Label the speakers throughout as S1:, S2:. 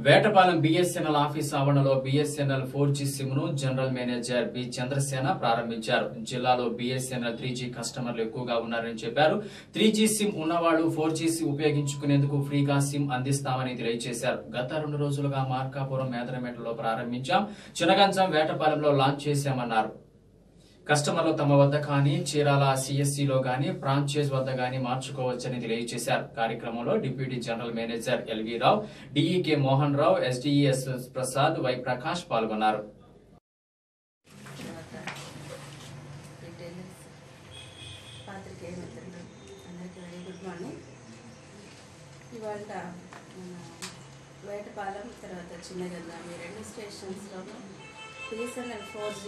S1: Vetapalem BSNL office ఆవరణలో BSNL 4G sim ను general manager B Chandrasena ప్రారంభించారు. జిల్లాలో బిఎస్ఎన్ఎల్ 3G కస్టమర్లు ఎక్కువగా ఉన్నారని చెప్పారు. 3G సిమ్ ఉన్నవాళ్లు 4G ఉపయోగించుకునేందుకు ఫ్రీగా సిమ్ అందిస్తామని తెలియజేశారు. గత 2 రోజులుగా మార్కాపురం మేదరమెట్లలో ప్రారంభించాం, చినగంజం వేటపాలెంలో లాంచ్ చేశామన్నారు. కస్టమర్లు తమ వద్ద కానీ చీరాల సిఎస్సిలో గానీ ఫ్రాంచైజ్ వద్ద గానీ మార్చుకోవచ్చని తెలియజేశారు. కార్యక్రమంలో deputy general manager LV Rao, DEK Mohan Rao, SDS Prasad, Y Prakash పాల్గొన్నారు.
S2: వేటపాలెం తర్వాత చిన్నగంజం ఈ 2 స్టేషన్స్లో బిఎస్ఎన్ఎల్ 4G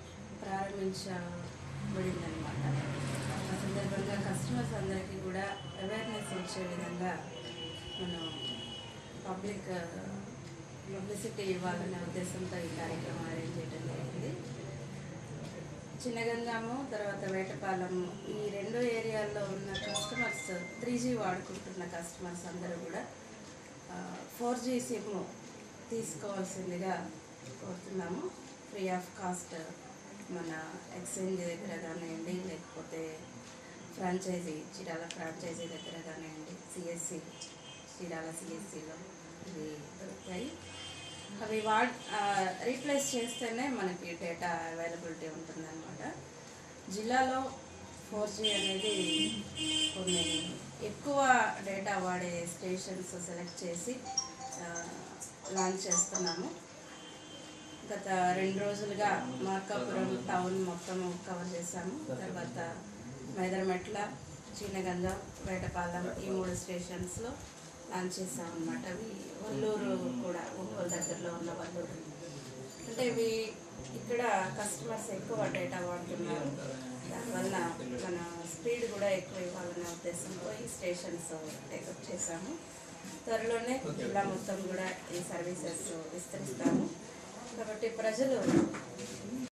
S2: ప్రారంభించబడిందనమాట. ఆ సందర్భంగా కస్టమర్స్ అందరికీ కూడా అవేర్నెస్ వచ్చే విధంగా మనం పబ్లిసిటీ ఇవ్వాలనే ఉద్దేశంతో ఈ కార్యక్రమం అరేంజ్ చేయడం జరిగింది. చిన్నగంజాము తర్వాత వేటపాలెము ఈ 2 ఏరియాల్లో ఉన్న కస్టమర్స్ 3G వాడుకుంటున్న కస్టమర్స్ అందరూ కూడా 4G సిమ్ తీసుకోవాల్సిందిగా కోరుతున్నాము. ఫ్రీ ఆఫ్ కాస్ట్ మన ఎక్స్చేంజ్ దగ్గర కానివ్వండి, లేకపోతే ఫ్రాంచైజీ చీరాల ఫ్రాంచైజీ దగ్గర కానివ్వండి, సిఎస్సి చీరాల సిఎస్సిలో ఇవి దొరుకుతాయి. అవి రీప్లేస్ చేస్తేనే మనకి డేటా అవైలబిలిటీ ఉంటుందన్నమాట. జిల్లాలో 4G అనేది కొన్ని ఎక్కువ డేటా వాడే స్టేషన్స్ సెలెక్ట్ చేసి లాంచ్ చేస్తున్నాము. గత 2 రోజులుగా మార్కాపురం టౌన్ మొత్తం కవర్ చేశాము. తర్వాత మేదరమెట్ల, చిన్నగంజం, వేటపాలెం ఈ 3 స్టేషన్స్లో లాంచ్ చేసాము అన్నమాట. అవి వల్లూరు కూడా, ఒంగోలు దగ్గరలో ఉన్న వల్లూరు, అంటే ఇవి ఇక్కడ కస్టమర్స్ ఎక్కువ డేటా వాడుతున్నారు. దానివల్ల మన స్పీడ్ కూడా ఎక్కువ ఇవ్వాలనే ఉద్దేశంతో ఈ స్టేషన్స్ టేకప్ చేశాము. త్వరలోనే జిల్లా మొత్తం కూడా ఈ సర్వీసెస్ విస్తరిస్తాము. కాబట్టి ప్రజలు